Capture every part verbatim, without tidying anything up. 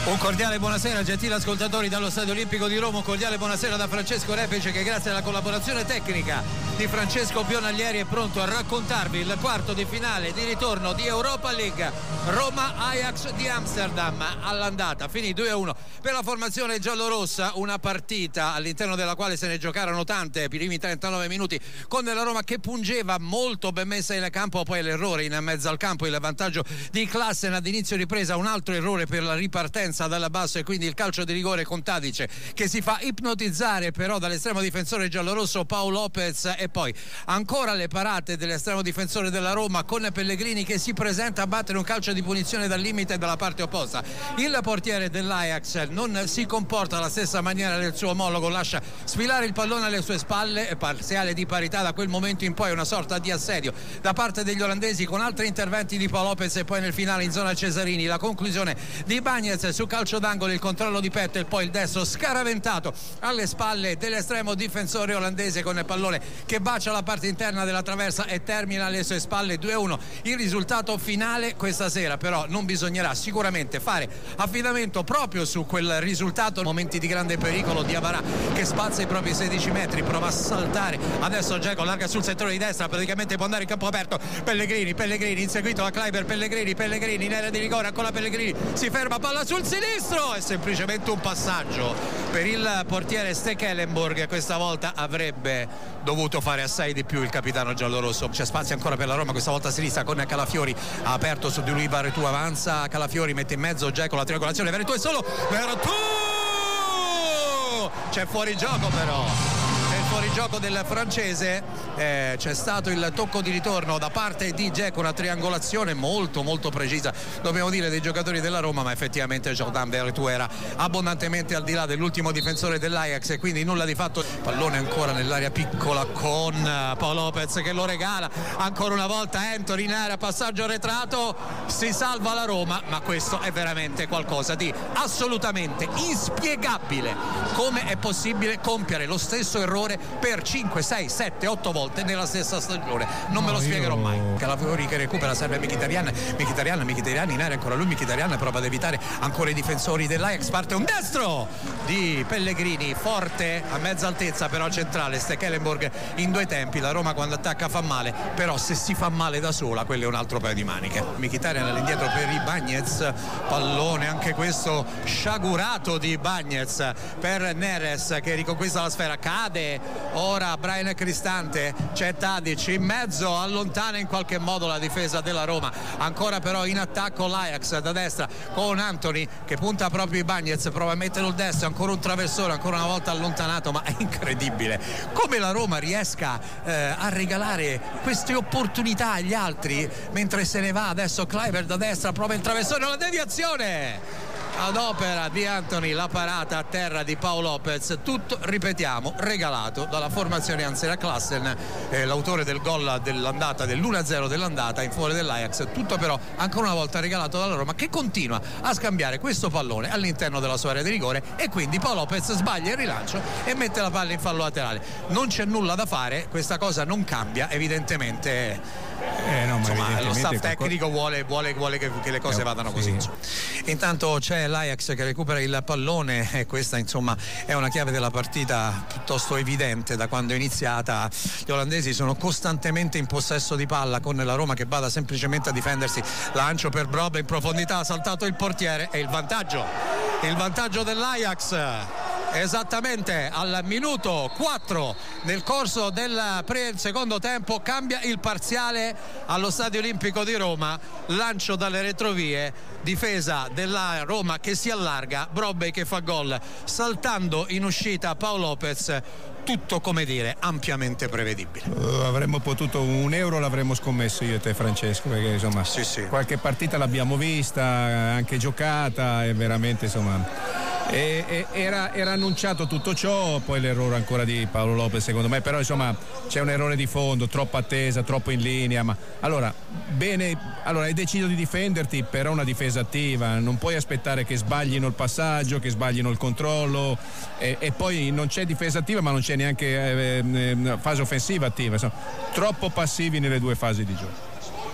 Un cordiale buonasera, gentili ascoltatori dallo Stadio Olimpico di Roma. Un cordiale buonasera da Francesco Repice, che grazie alla collaborazione tecnica di Francesco Pionaglieri è pronto a raccontarvi il quarto di finale di ritorno di Europa League. Roma-Ajax di Amsterdam. All'andata finì due a uno per la formazione giallorossa, una partita all'interno della quale se ne giocarono tante, i primi trentanove minuti con la Roma che pungeva molto ben messa in campo, poi l'errore in mezzo al campo, il vantaggio di Klassen ad inizio ripresa, un altro errore per la ripartenza dalla basso e quindi il calcio di rigore con Tadic che si fa ipnotizzare però dall'estremo difensore giallorosso Pau Lopez, e poi ancora le parate dell'estremo difensore della Roma con Pellegrini che si presenta a battere un calcio di punizione dal limite dalla parte opposta. Il portiere dell'Ajax non si comporta alla stessa maniera del suo omologo, lascia sfilare il pallone alle sue spalle, parziale di parità da quel momento in poi, una sorta di assedio da parte degli olandesi con altri interventi di Pau Lopez e poi nel finale in zona Cesarini la conclusione di Bagnez su calcio d'angolo, il controllo di petto e poi il destro scaraventato alle spalle dell'estremo difensore olandese con il pallone che bacia la parte interna della traversa e termina alle sue spalle. Due a uno il risultato finale. Questa sera però non bisognerà sicuramente fare affidamento proprio su quel risultato. Momenti di grande pericolo, Diawara che spazza i propri sedici metri, prova a saltare, adesso Dzeko larga sul settore di destra, praticamente può andare in campo aperto. Pellegrini, Pellegrini inseguito da Kluivert, Pellegrini, Pellegrini in area di rigore, ancora Pellegrini, si ferma, palla sul sinistro, è semplicemente un passaggio per il portiere Stekelenburg. Questa volta avrebbe dovuto fare assai di più il capitano giallorosso. C'è spazio ancora per la Roma, questa volta a sinistra con Calafiori, ha aperto su di lui Veretout, avanza Calafiori, mette in mezzo Dzeko, la triangolazione, Veretout è solo, Veretout c'è fuori gioco però. Fuori gioco del francese, eh, c'è stato il tocco di ritorno da parte di Dzeko, una triangolazione molto molto precisa, dobbiamo dire, dei giocatori della Roma, ma effettivamente Jordan Veretout era abbondantemente al di là dell'ultimo difensore dell'Ajax e quindi nulla di fatto. Pallone ancora nell'area piccola con Pau Lopez che lo regala ancora una volta Anthony in area, passaggio arretrato, si salva la Roma, ma questo è veramente qualcosa di assolutamente inspiegabile. Come è possibile compiere lo stesso errore per cinque, sei, sette, otto volte nella stessa stagione? Non no, me lo spiegherò io... mai. Calafiori che recupera, serve Mkhitaryan, Mkhitaryan, Mkhitaryan in area, ancora lui Mkhitaryan prova ad evitare ancora i difensori dell'Ajax, parte un destro di Pellegrini forte a mezza altezza però centrale, Stekelenburg in due tempi. La Roma quando attacca fa male, però se si fa male da sola quello è un altro paio di maniche. Mkhitaryan all'indietro per i Bagnez, pallone anche questo sciagurato di Bagnez per Neres che riconquista la sfera, cade ora Brian Cristante, c'è Tadic in mezzo, allontana in qualche modo la difesa della Roma. Ancora però in attacco l'Ajax da destra con Anthony che punta proprio i Bagnez, prova a metterlo il destro, ancora un traversone, ancora una volta allontanato, ma è incredibile come la Roma riesca eh, a regalare queste opportunità agli altri mentre se ne va. Adesso Kluivert da destra prova il traversone, la deviazione ad opera di Anthony, la parata a terra di Pau Lopez, tutto, ripetiamo, regalato dalla formazione Ansera Klassen, eh, l'autore del gol dell'andata, dell'uno a zero dell'andata in favore dell'Ajax, tutto però ancora una volta regalato dalla Roma che continua a scambiare questo pallone all'interno della sua area di rigore e quindi Pau Lopez sbaglia il rilancio e mette la palla in fallo laterale. Non c'è nulla da fare, questa cosa non cambia evidentemente. Eh no, insomma lo staff tecnico vuole, vuole, vuole che, che le cose eh, vadano sì. così. Intanto c'è l'Ajax che recupera il pallone e questa insomma è una chiave della partita piuttosto evidente da quando è iniziata. Gli olandesi sono costantemente in possesso di palla con la Roma che bada semplicemente a difendersi. Lancio per Brobbey in profondità, ha saltato il portiere e il vantaggio il vantaggio dell'Ajax esattamente al minuto quattro nel corso del pre secondo tempo cambia il parziale allo Stadio Olimpico di Roma. Lancio dalle retrovie, difesa della Roma che si allarga, Brobbey che fa gol saltando in uscita Pau Lopez. Tutto, come dire, ampiamente prevedibile. Uh, avremmo potuto, un euro l'avremmo scommesso io e te Francesco, perché insomma sì, sì. qualche partita l'abbiamo vista, anche giocata e veramente insomma e, e, era, era annunciato tutto ciò, poi l'errore ancora di Paolo Lopez secondo me, però insomma c'è un errore di fondo, troppa attesa, troppo in linea, ma allora bene, allora hai deciso di difenderti, però una difesa attiva, non puoi aspettare che sbaglino il passaggio, che sbaglino il controllo e, e poi non c'è difesa attiva ma non c'è neanche eh, eh, fase offensiva attiva, insomma, troppo passivi nelle due fasi di gioco.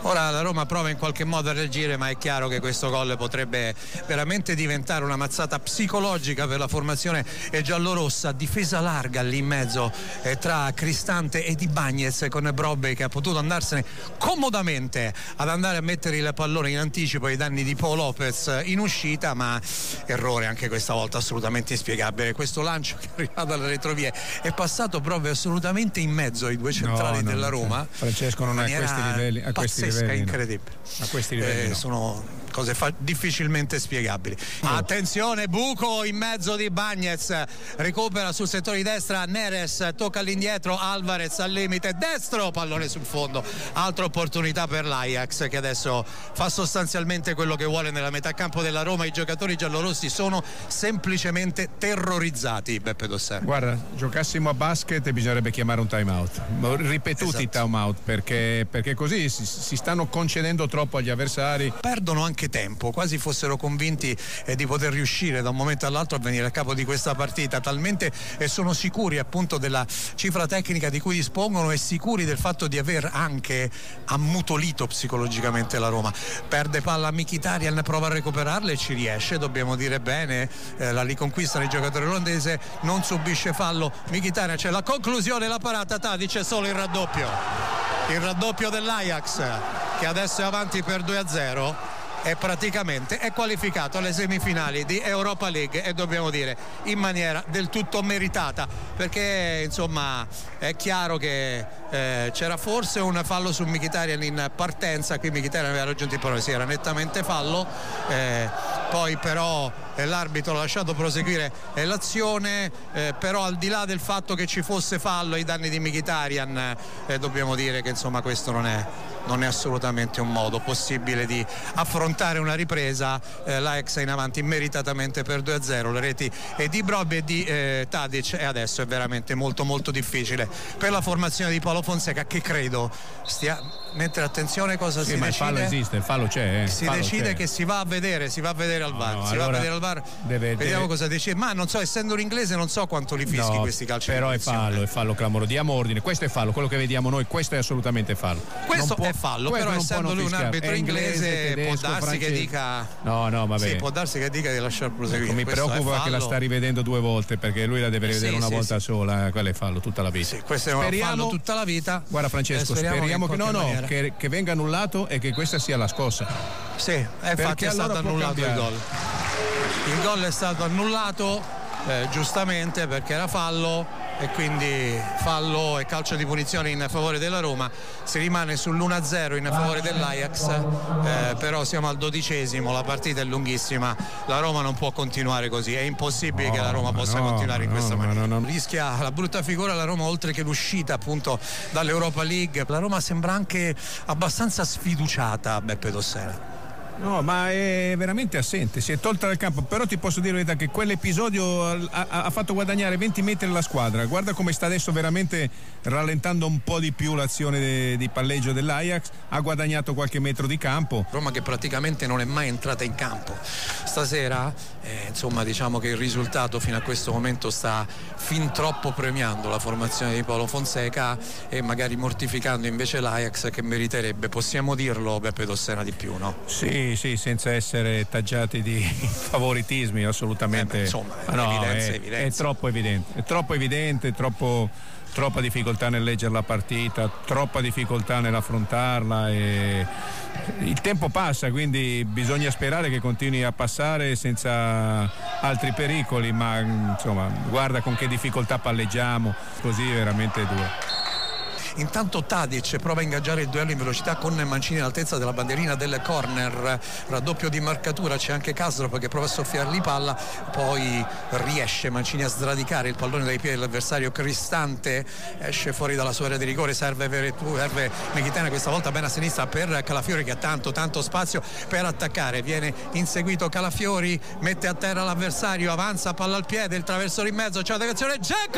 Ora la Roma prova in qualche modo a reagire, ma è chiaro che questo gol potrebbe veramente diventare una mazzata psicologica per la formazione giallorossa. Difesa larga lì in mezzo eh, tra Cristante e Di Bagnez, con Brobbey che ha potuto andarsene comodamente ad andare a mettere il pallone in anticipo ai danni di Pau Lopez in uscita, ma errore anche questa volta assolutamente inspiegabile. Questo lancio che è arrivato alle retrovie è passato proprio assolutamente in mezzo ai due centrali no, no, della Roma. Francesco non è a questi livelli, a questi pazzesca, livelli, incredibile. No. A questi livelli eh, no. Sono cose fa- difficilmente spiegabili. No. Attenzione, buco in mezzo di Bagnez, recupera sul settore di destra Neres, tocca all'indietro Alvarez al limite destro, pallone sul fondo, altra opportunità per l'Ajax che adesso fa sostanzialmente quello che vuole nella metà campo della Roma. I giocatori giallorossi sono semplicemente terrorizzati, Beppe Dossena. Guarda, giocassimo a basket e bisognerebbe chiamare un time out, ripetuti esatto. time out, perché, perché così si, si stanno concedendo troppo agli avversari, perdono anche tempo, quasi fossero convinti eh, di poter riuscire da un momento all'altro a venire a capo di questa partita, talmente eh, sono sicuri appunto della cifra tecnica di cui dispongono e sicuri del fatto di aver anche ammutolito psicologicamente la Roma. Perde palla Mkhitaryan, prova a recuperarla e ci riesce, dobbiamo dire bene, eh, la riconquista del giocatore olandese, non subisce fallo Mkhitaryan, c'è la conclusione, la parata, Tadic, è solo il raddoppio il raddoppio dell'Ajax che adesso è avanti per due a zero e praticamente è qualificato alle semifinali di Europa League, e dobbiamo dire in maniera del tutto meritata, perché insomma è chiaro che eh, c'era forse un fallo su Mkhitaryan in partenza, qui Mkhitaryan aveva raggiunto il pallone, sì, era nettamente fallo, eh, poi però eh, l'arbitro ha lasciato proseguire eh, l'azione, eh, però al di là del fatto che ci fosse fallo ai danni di Mkhitaryan, eh, dobbiamo dire che insomma questo non è non è assolutamente un modo possibile di affrontare una ripresa. eh, l'Ajax è in avanti meritatamente per due a zero, le reti eh, di Brobbey e di eh, Tadic, e adesso è veramente molto molto difficile per la formazione di Paulo Fonseca, che credo stia, mentre attenzione cosa sì, si ma decide, il fallo esiste, il fallo c'è eh. si fallo decide c'è. Che si va a vedere si va a vedere al no, VAR no, si allora va a vedere al VAR deve, vediamo deve... cosa decide, ma non so, essendo un inglese non so quanto li fischi no, questi calci, però è fallo, è fallo clamoroso, diamo ordine, questo è fallo, quello che vediamo noi, questo è assolutamente fallo, questo può, è fallo, però essendo lui un arbitro è inglese, inglese tedesco, può darsi francese. che dica no no vabbè sì, può darsi che dica di lasciar proseguire. Ecco, mi questo preoccupa che la sta rivedendo due volte, perché lui la deve rivedere sì, una sì, volta sì. sola, quello è fallo tutta la vita. Sì, questo è un speriamo, fallo tutta la vita. Guarda Francesco, eh, speriamo, speriamo che, che no no che, che venga annullato e che questa sia la scossa. Sì, eh, infatti è allora stato annullato cambiare. il gol. Il gol è stato annullato eh, giustamente perché era fallo, e quindi fallo e calcio di punizione in favore della Roma. Si rimane sull'uno a zero in favore dell'Ajax, eh, però siamo al dodicesimo, la partita è lunghissima, la Roma non può continuare così, è impossibile no, che la Roma possa no, continuare in no, questa maniera. No, no. Rischia la brutta figura la Roma, oltre che l'uscita appunto dall'Europa League. La Roma sembra anche abbastanza sfiduciata, Beppe Dossena. No, ma è veramente assente, si è tolta dal campo, però ti posso dire che quell'episodio ha, ha fatto guadagnare venti metri alla squadra. Guarda come sta adesso veramente rallentando un po' di più l'azione de, di palleggio dell'Ajax, ha guadagnato qualche metro di campo. Roma che praticamente non è mai entrata in campo stasera, eh, insomma diciamo che il risultato fino a questo momento sta fin troppo premiando la formazione di Paulo Fonseca e magari mortificando invece l'Ajax, che meriterebbe, possiamo dirlo Beppe Dossena, di più, no? Sì, sì, senza essere taggiati di favoritismi, assolutamente. Eh beh, insomma, è, no, evidenza, è, evidenza. è troppo evidente, è troppo evidente, troppo, troppa difficoltà nel leggere la partita, troppa difficoltà nell'affrontarla, e il tempo passa, quindi bisogna sperare che continui a passare senza altri pericoli, ma insomma guarda con che difficoltà palleggiamo, così veramente è duro. Intanto Tadic prova a ingaggiare il duello in velocità con Mancini all'altezza della bandierina del corner, raddoppio di marcatura, c'è anche Kastrop che prova a soffiargli palla, poi riesce Mancini a sradicare il pallone dai piedi dell'avversario. Cristante esce fuori dalla sua area di rigore, serve, serve Mkhitaryan questa volta bene a sinistra per Calafiori, che ha tanto tanto spazio per attaccare, viene inseguito Calafiori, mette a terra l'avversario, avanza, palla al piede, il traversone in mezzo, c'è la deviazione, Dzeko!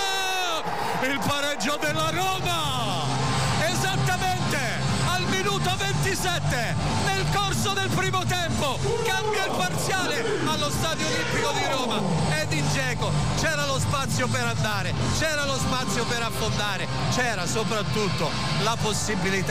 Il pareggio della Roma esattamente al minuto ventisette nel corso del primo tempo, cambia il parziale allo Stadio Olimpico di Roma. Edin Dzeko, c'era lo spazio per andare, c'era lo spazio per affondare, c'era soprattutto la possibilità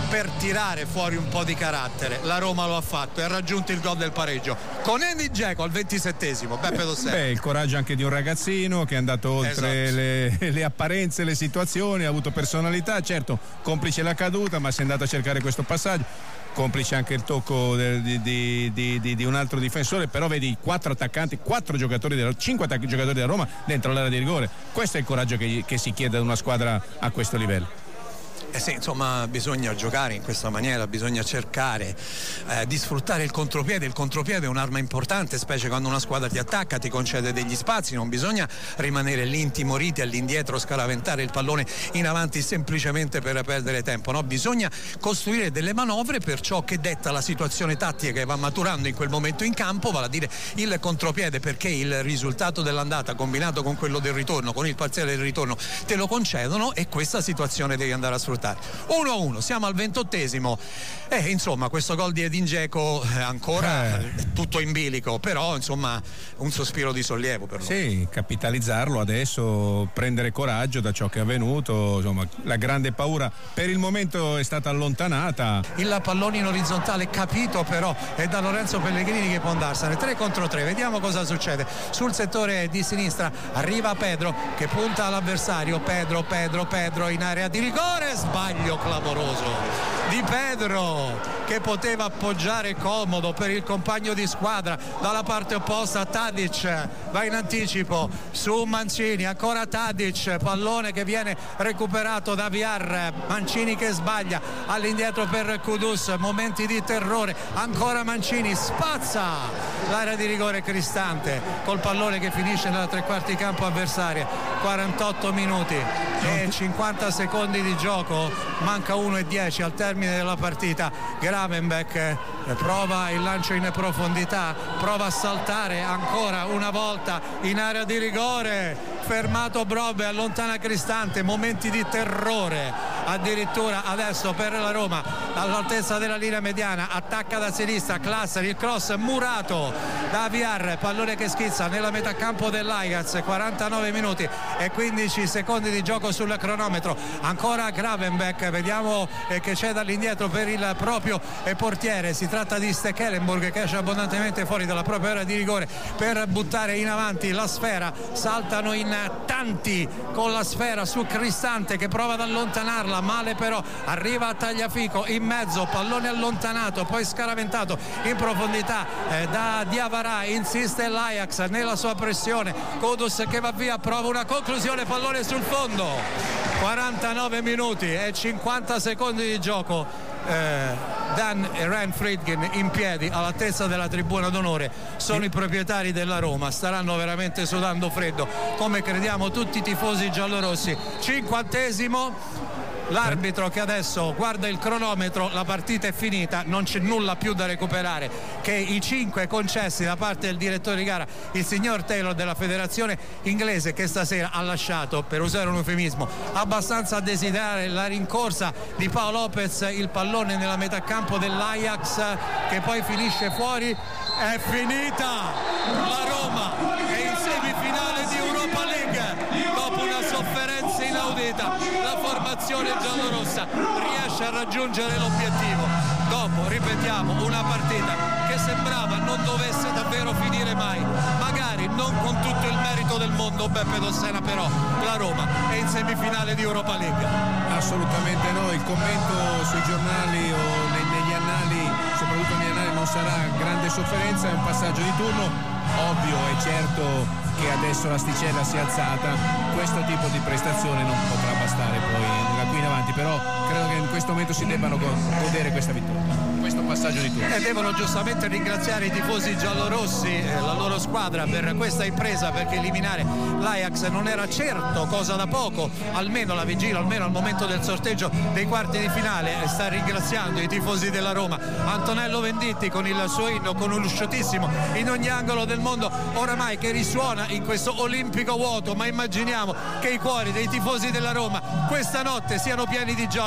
per tirare fuori un po' di carattere. La Roma lo ha fatto e ha raggiunto il gol del pareggio con Edin Dzeko al ventisettesimo. Beppe Dossena. Beh, il coraggio anche di un ragazzino che è andato oltre esatto. le, le apparenze, le situazioni, ha avuto personalità, certo complice la caduta, ma si è andato a cercare questo passaggio, complice anche il tocco del, di, di, di, di un altro difensore, però vedi quattro attaccanti, quattro giocatori della, cinque attac- giocatori della Roma dentro l'area di rigore. Questo è il coraggio che, che si chiede ad una squadra a questo livello. Eh sì, insomma, bisogna giocare in questa maniera, bisogna cercare eh, di sfruttare il contropiede. Il contropiede è un'arma importante, specie quando una squadra ti attacca, ti concede degli spazi. Non bisogna rimanere lì intimoriti all'indietro, scaraventare il pallone in avanti semplicemente per perdere tempo, no? Bisogna costruire delle manovre per ciò che detta la situazione tattica che va maturando in quel momento in campo, vale a dire il contropiede, perché il risultato dell'andata combinato con quello del ritorno, con il parziale del ritorno, te lo concedono e questa situazione devi andare a sfruttare. uno a uno, siamo al ventottesimo e eh, insomma questo gol di Edin Dzeko eh, ancora eh. tutto in bilico, però insomma un sospiro di sollievo per lui. Sì, capitalizzarlo adesso, prendere coraggio da ciò che è avvenuto, insomma la grande paura per il momento è stata allontanata. Il pallone in orizzontale capito, però è da Lorenzo Pellegrini che può andarsene tre contro tre. Vediamo cosa succede sul settore di sinistra. Arriva Pedro che punta all'avversario. Pedro, Pedro, Pedro in area di rigore. Sbaglio clamoroso di Pedro che poteva appoggiare comodo per il compagno di squadra dalla parte opposta. Tadic va in anticipo su Mancini, ancora Tadic, pallone che viene recuperato da Villar, Mancini che sbaglia all'indietro per Kudus, momenti di terrore, ancora Mancini, spazza l'area di rigore Cristante col pallone che finisce nella tre quarti campo avversaria. Quarantotto minuti e cinquanta secondi di gioco, manca uno e dieci al termine della partita. Gravenberch prova il lancio in profondità, prova a saltare ancora una volta in area di rigore, fermato Brobbey, allontana Cristante, momenti di terrore addirittura adesso per la Roma all'altezza della linea mediana, attacca da sinistra Klaassen, il cross murato da Villar, pallone che schizza nella metà campo dell'Ajax. Quarantanove minuti e quindici secondi di gioco sul cronometro, ancora Gravenberch, vediamo eh, che c'è dall'indietro per il proprio eh, portiere, si tratta di Stekelenburg che esce abbondantemente fuori dalla propria area di rigore per buttare in avanti la sfera, saltano in tanti con la sfera su Cristante che prova ad allontanarla, male però, arriva a Tagliafico in mezzo, pallone allontanato, poi scaraventato in profondità eh, da Diawara, insiste l'Ajax nella sua pressione, Kudus che va via, prova una conclusione, pallone sul fondo. Quarantanove minuti e cinquanta secondi di gioco. Eh, Dan e Ryan Friedkin in piedi all'altezza della tribuna d'onore sono i proprietari della Roma, staranno veramente sudando freddo come crediamo tutti i tifosi giallorossi. Cinquantesimo, l'arbitro che adesso guarda il cronometro, la partita è finita, non c'è nulla più da recuperare che i cinque concessi da parte del direttore di gara, il signor Taylor della federazione inglese, che stasera ha lasciato, per usare un eufemismo, abbastanza a desiderare la rincorsa di Paolo Lopez, il pallone nella metà campo dell'Ajax che poi finisce fuori. È finita, la Roma è in semifinale di Europa League dopo una sofferenza inaudita. La formazione giallorossa riesce a raggiungere l'obiettivo dopo, ripetiamo, una partita che sembrava non dovesse davvero finire mai, magari non con tutto il merito del mondo, Beppe Dossena, però la Roma è in semifinale di Europa League. Assolutamente no, il commento sui giornali o negli annali, soprattutto negli annali, non sarà grande sofferenza, è un passaggio di turno. Ovvio e certo che adesso l'asticella si è alzata, questo tipo di prestazione non potrà bastare poi da qui in avanti, però credo che in questo momento si debbano godere questa vittoria, questo passaggio di turno. E devono giustamente ringraziare i tifosi giallorossi, eh, la loro squadra, per questa impresa, perché eliminare l'Ajax non era certo cosa da poco, almeno la vigilia, almeno al momento del sorteggio dei quarti di finale. Sta ringraziando i tifosi della Roma Antonello Venditti con il suo inno, con un lusciotissimo in ogni angolo del mondo oramai che risuona in questo olimpico vuoto, ma immaginiamo che i cuori dei tifosi della Roma questa notte siano pieni di gioia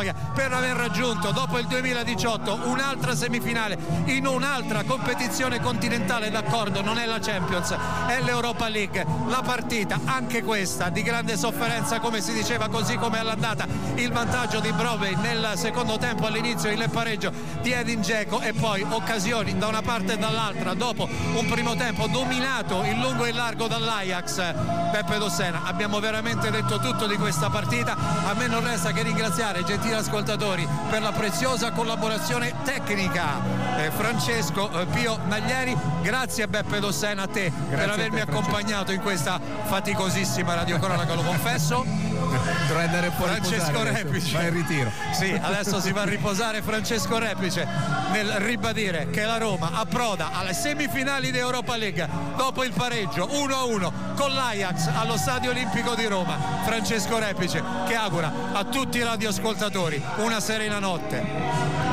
storia per aver raggiunto dopo il duemiladiciotto un'altra semifinale in un'altra competizione continentale. D'accordo, non è la Champions, è l'Europa League. La partita, anche questa, di grande sofferenza, come si diceva, così come all'andata il vantaggio di Brobbey nel secondo tempo, all'inizio il pareggio di Edin Dzeko e poi occasioni da una parte e dall'altra dopo un primo tempo dominato in lungo e in largo dall'Ajax. Beppe Dossena, abbiamo veramente detto tutto di questa partita, a me non resta che ringraziare, gentili ascoltatori, per la preziosa collaborazione tecnica eh, Francesco eh, Pio Naglieri. Grazie Beppe Dossena, a te Grazie per avermi a te, accompagnato in questa faticosissima radiocronaca, lo confesso. Dovrei andare un po' a Francesco Repice va in ritiro. Sì, adesso si va a riposare Francesco Repice nel ribadire che la Roma approda alle semifinali di Europa League dopo il pareggio uno a uno con l'Ajax allo Stadio Olimpico di Roma. Francesco Repice che augura a tutti i radioascoltatori una serena notte.